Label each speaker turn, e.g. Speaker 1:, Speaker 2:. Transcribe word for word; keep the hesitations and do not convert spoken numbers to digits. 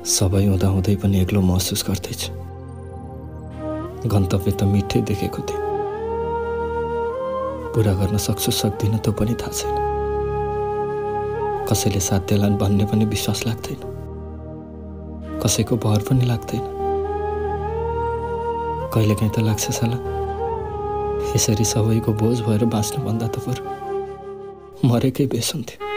Speaker 1: सबै हुँदाहुँदै पनि एक्लो महसुस गर्दैछु। गन्तव्य त मिठै देखेको थिएँ, पुरा गर्न सक्छु सक्दिनँ त्यो पनि थाहा छैन। कसैले साथ देलान् भन्ने पनि विश्वास लाग्दैन, कसैको भर पनि लाग्दैन। कहिलेकाहीँ त लाग्छ साला यसरी सबैको बोझ भएर बाँच्नु भन्दा त बरु मरेकै बेस हुन्थ्यो।